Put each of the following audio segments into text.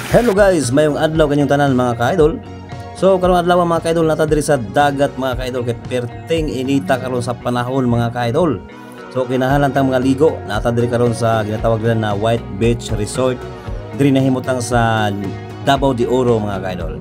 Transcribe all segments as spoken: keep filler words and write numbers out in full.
Hello guys, mayong adlaw kanyang tanan mga ka-idol. So karong adlaw mga ka-idol nata diri sa dagat mga ka-idol kay perting inita karon sa panahon mga ka-idol. So kinahanglan tang mga ligo nata diri karon sa ginatawag nila na White Beach Resort. Diri nahimutang sa Davao de Oro mga ka-idol.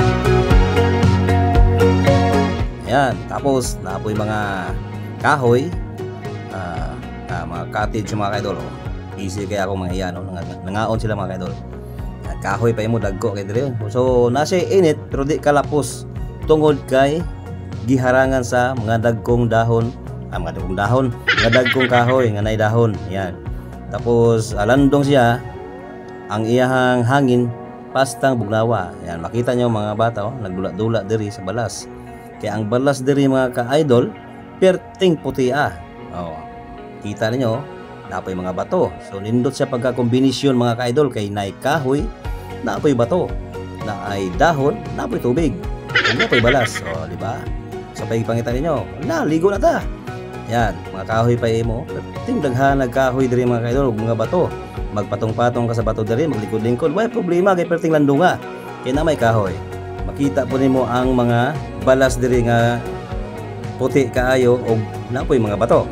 Ayan, tapos naapoy mga kahoy, uh, uh, mga cottage mga ka-idol. Oh. Easy kaya ako mga iyan, oh. Nangaon sila mga ka-idol. Kahoy pa imo dagko kay dire. So nasa init pero di kalapos tungod kay giharangan sa mga dagkong dahon, ah, mga dagkong dahon, mga dagkong kahoy nga nay dahon. Yan. Tapos alandong siya ang iyahang hangin pastang bugnawa. Yan, makita nyo mga bata oh, nagdula-dula diri sa balas. Kaya ang balas diri mga ka-idol perting puti ah. Oh. Kita niyo napoy mga bato. So nindot siya pagka-kombinasyon mga ka-idol kay nay kahoy, napoy bato, na ay dahon, napoy tubig, napoy balas. O, di ba? So pagipangita ninyo, na ligo na ta. Yan, mga kahoy pa imo, ting daghan nagkahoy diri mga ka-idol, mga bato. Magpatong-patong ka sa bato diri, maglikod-lingkod, way problema kay perting landunga. Kay na may kahoy. Makita po nimo ang mga balas diri nga puti kaayo og napoy mga bato.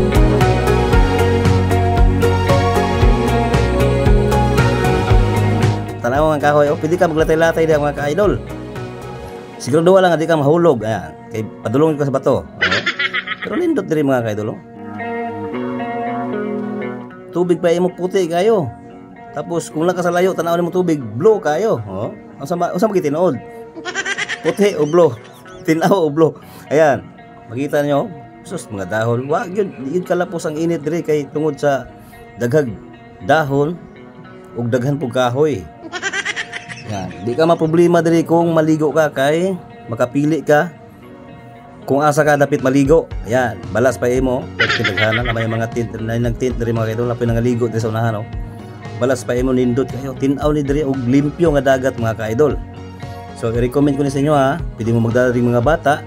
Tanaw ang kahoy, oh, pwede ka maglatay-latay diyan mga ka-idol. Siguro duwa lang, di ka mahulog. Ayan, kay padulong ka sa bato. Oh. Pero lindot diri mga ka-idol. Oh. Tubig pa imo puti kayo. Tapos kung lang ka sa layo, tanaw mo tubig, blue kayo. Oh. Unsa unsa magitinuod? Puti o blue? Tinaw o blue? Ayan, makita nyo, sus mga dahon. Wag yun, yun kalapos ang init diri kay tungod sa daghag dahon ug daghan pug kahoy. Yan, di ka maproblema diri kung maligo ka kay makapili ka kung asa ka dapat maligo. Ayan, balas pa imo, pagkidaghanan na may mga tint na nagtint diri mga kaidol, lapoy nangaligo diri sa unahan oh. Balas pa imo nindot kayo, tin-aw ni diri og limpyo nga dagat mga kaidol. So i-recommend ko ni sa inyo ha, pwede mo magdala ring mga bata.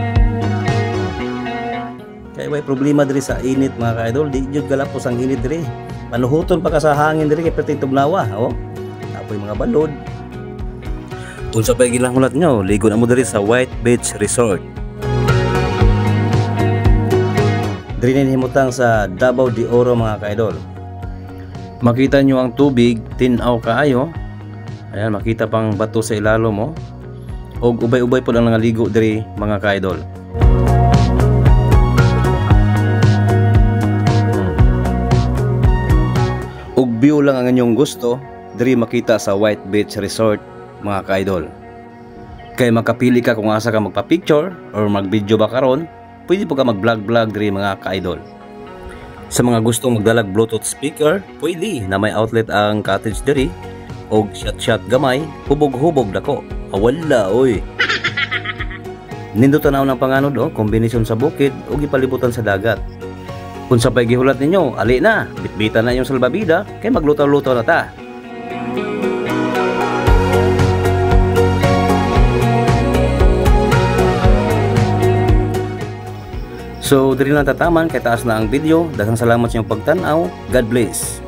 Kaya may problema diri sa init mga kaidol, di jud galapos ang init diri. Panuhuton pa ka sa hangin diri kay perting tugnawa oh. Apoy mga balod. Unsa pa gilang hulat nyo, ligo na mo diri sa White Beach Resort. Diri na himutang sa Davao de Oro mga ka-idol. Makita nyo ang tubig, tinaw kaayo. Ayan, makita pang bato sa ilalo mo. Og ubay-ubay po lang nangaligo diri mga ka-idol. Og view lang ang inyong gusto, diri makita sa White Beach Resort mga ka-idol. Kay makapili ka kung asa ka magpa-picture or mag-video ba karon, pwede po ka mag-vlog-vlog diri mga ka-idol. Sa mga gustong magdalag Bluetooth speaker, pwede na may outlet ang cottage diri og shot-shot gamay, hubog-hubog dako. Awala oy. Nindot tanaw ng panganod oh, kombinasyon sa bukid ug ipalibutan sa dagat. Kung sa pay gihulat ninyo, ali na, bitbitan na yung salbabida kay maglutaw-lutaw na ta. So, diri lang tataman kay taas na ang video. Daghang salamat sa inyong pagtan-aw. God bless.